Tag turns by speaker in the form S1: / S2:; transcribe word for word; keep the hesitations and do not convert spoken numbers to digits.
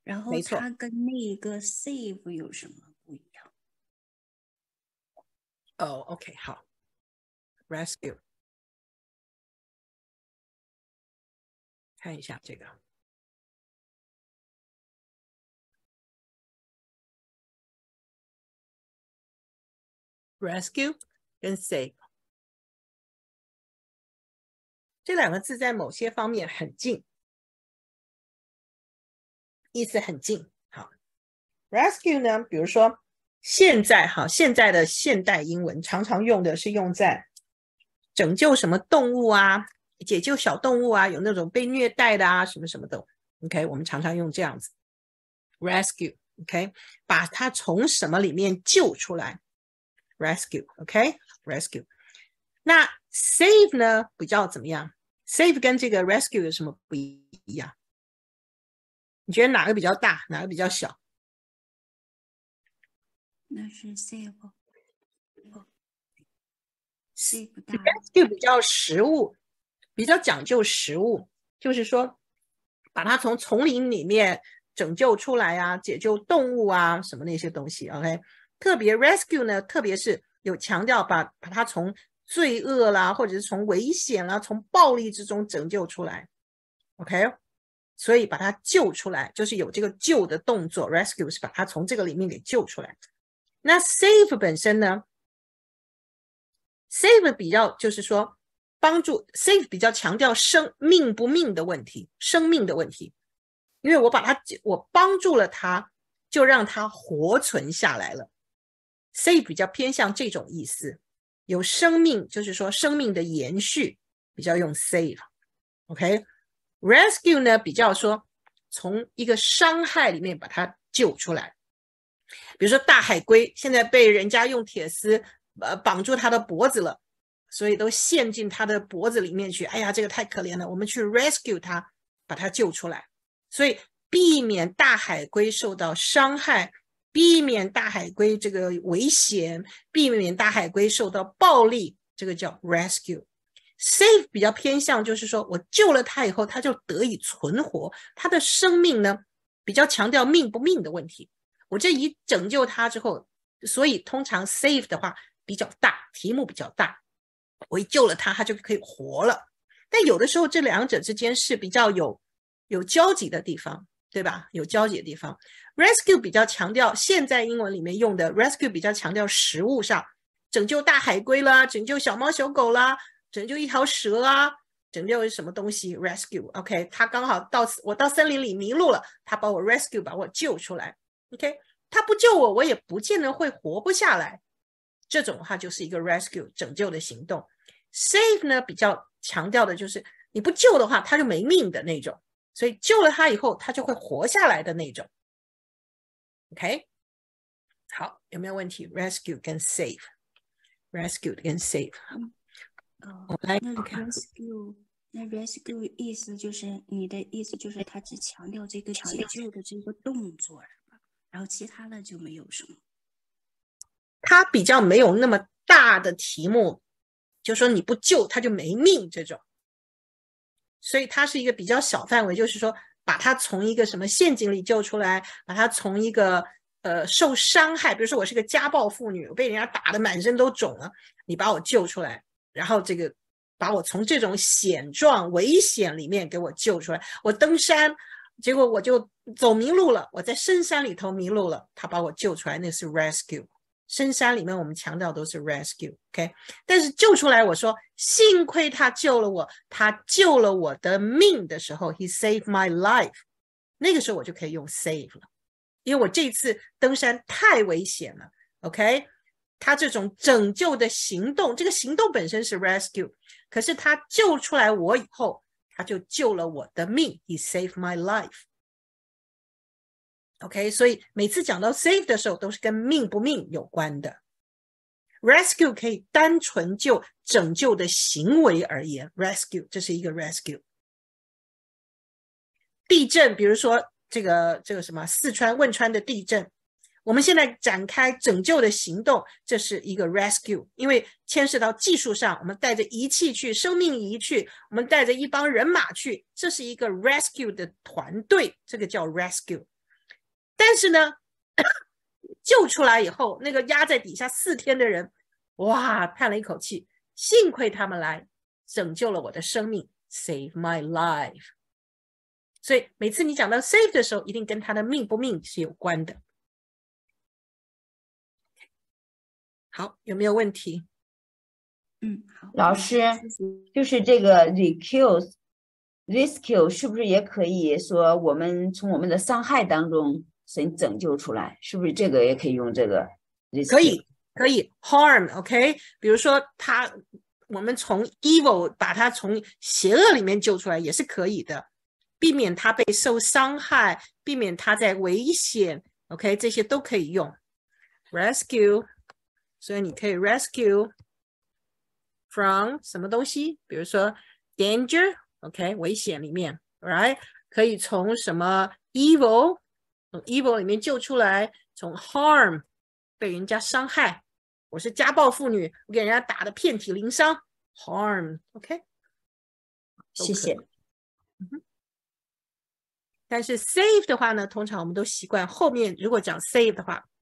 S1: 然后它跟那个 save 有什么不一样？
S2: 哦 ，OK， 好 ，rescue， 看一下这个 rescue 跟 save 这两个字在某些方面很近，意思很近。好 ，rescue 呢，比如说现在哈，现在的现代英文常常用的是用在拯救什么动物啊，解救小动物啊，有那种被虐待的啊，什么什么的。OK， 我们常常用这样子 rescue。OK， 把它从什么里面救出来 rescue。OK， rescue。那 save 呢，比较怎么样？ save 跟这个 rescue 有什么不一样？你觉得哪个比较大，哪个比较小？
S1: 那是 save， save 大。
S2: rescue 比较实务，比较讲究实务，就是说把它从丛林里面拯救出来啊，解救动物啊，什么那些东西。OK， 特别 rescue 呢，特别是有强调把把它从罪恶啦，或者是从危险啦，从暴力之中拯救出来。OK， 所以把它救出来，就是有这个救的动作 ，rescue 是把它从这个里面给救出来。那 save 本身呢 ，save 比较就是说帮助 ，save 比较强调生命不命的问题，生命的问题，因为我把它我帮助了他，就让他活存下来了。save 比较偏向这种意思，有生命，就是说生命的延续，比较用 save。OK，rescue 呢比较说从一个伤害里面把它救出来，比如说大海龟现在被人家用铁丝呃绑住它的脖子了，所以都陷进它的脖子里面去，哎呀这个太可怜了，我们去 rescue 它，把它救出来，所以避免大海龟受到伤害，避免大海龟这个危险，避免大海龟受到暴力，这个叫 rescue。Save 比较偏向就是说我救了他以后他就得以存活，他的生命呢比较强调命不命的问题，我这一拯救他之后，所以通常 save 的话比较大，题目比较大，我一救了他他就可以活了，但有的时候这两者之间是比较有有交集的地方，对吧？有交集的地方。 rescue 比较强调现在英文里面用的 rescue 比较强调实物上，拯救大海龟啦，拯救小猫小狗啦，拯救一条蛇啊，拯救什么东西 rescue。 OK， 他刚好到我到森林里迷路了，他把我 rescue 把我救出来。 OK， 他不救我我也不见得会活不下来，这种的话就是一个 rescue 拯救的行动。 save 呢比较强调的就是你不救的话他就没命的那种，所以救了他以后他就会活下来的那种。 OK， 好，有没有问题？ rescue 跟 save， rescue 跟 save。
S1: 哦，那 rescue 那 rescue 意思就是你的意思就是他只强调这个解救的这个动作，然后其他的就没有什么。
S2: 他比较没有那么大的题目，就说你不救他就没命这种，所以他是一个比较小范围，就是说把他从一个什么陷阱里救出来，把他从一个呃受伤害，比如说我是个家暴妇女，我被人家打得满身都肿了，你把我救出来，然后这个把我从这种险状危险里面给我救出来，我登山结果我就走迷路了，我在深山里头迷路了，他把我救出来，那是 rescue。 深山里面我们强调都是 rescue。 OK， 但是救出来我说幸亏他救了我，他救了我的命的时候 he saved my life， 那个时候我就可以用 save 了，因为我这次登山太危险了。 OK， 他这种拯救的行动，这个行动本身是 rescue， 可是他救出来我以后他就救了我的命， he saved my life。 OK， 所以每次讲到 save 的时候都是跟命不命有关的。 rescue 可以单纯就拯救的行为而言， rescue 这是一个 rescue。 地震，比如说这个这个什么四川汶川的地震，我们现在展开拯救的行动，这是一个 rescue， 因为牵涉到技术上，我们带着仪器去，生命仪去，我们带着一帮人马去，这是一个 rescue 的团队，这个叫 rescue。 但是呢救出来以后，那个压在底下四天的人，哇，叹了一口气，幸亏他们来拯救了我的生命 ，save my life。所以每次你讲到 save 的时候，一定跟他的命不命是有关的。好，有没有问题？
S1: 嗯，好。
S3: 老师，就是这个 rescue rescue 是不是也可以说我们从我们的伤害当中神拯救出来？是不是这个也可以用这个 rescue？
S2: 可以，可以 harm OK。比如说他，我们从 evil 把他从邪恶里面救出来也是可以的，避免他被受伤害，避免他在危险 OK， 这些都可以用 rescue。所以你可以 rescue from 什么东西，比如说 danger OK 危险里面 right， 可以从什么 evil 从 evil 里面救出来，从 harm 被人家伤害，我是家暴妇女，我给人家打得遍体鳞伤 harm OK。
S3: 谢谢。
S2: 嗯，但是 save 的话呢，通常我们都习惯后面如果讲 save 的话